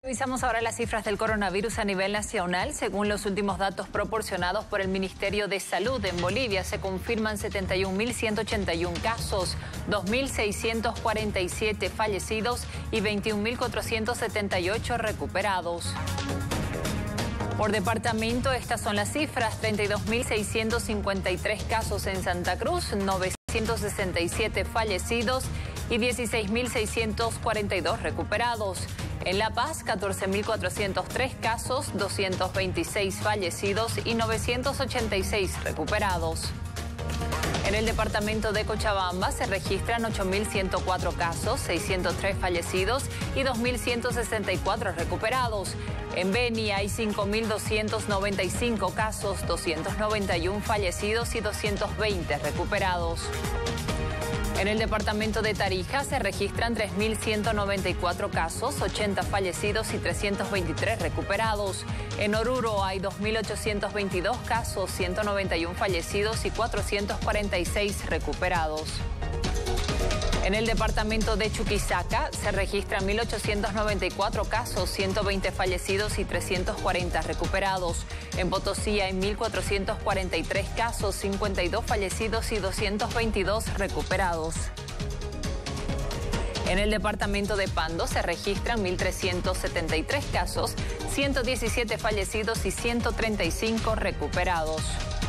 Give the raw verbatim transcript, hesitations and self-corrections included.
Revisamos ahora las cifras del coronavirus a nivel nacional. Según los últimos datos proporcionados por el Ministerio de Salud, en Bolivia se confirman setenta y un mil ciento ochenta y uno casos, dos mil seiscientos cuarenta y siete fallecidos y veintiún mil cuatrocientos setenta y ocho recuperados. Por departamento, estas son las cifras: treinta y dos mil seiscientos cincuenta y tres casos en Santa Cruz, novecientos sesenta y siete fallecidos y dieciséis mil seiscientos cuarenta y dos recuperados. En La Paz, catorce mil cuatrocientos tres casos, doscientos veintiséis fallecidos y novecientos ochenta y seis recuperados. En el departamento de Cochabamba se registran ocho mil ciento cuatro casos, seiscientos tres fallecidos y dos mil ciento sesenta y cuatro recuperados. En Beni hay cinco mil doscientos noventa y cinco casos, doscientos noventa y uno fallecidos y doscientos veinte recuperados. En el departamento de Tarija se registran tres mil ciento noventa y cuatro casos, ochenta fallecidos y trescientos veintitrés recuperados. En Oruro hay dos mil ochocientos veintidós casos, ciento noventa y uno fallecidos y cuatrocientos cuarenta y seis recuperados. En el departamento de Chuquisaca se registran mil ochocientos noventa y cuatro casos, ciento veinte fallecidos y trescientos cuarenta recuperados. En Potosí hay mil cuatrocientos cuarenta y tres casos, cincuenta y dos fallecidos y doscientos veintidós recuperados. En el departamento de Pando se registran mil trescientos setenta y tres casos, ciento diecisiete fallecidos y ciento treinta y cinco recuperados.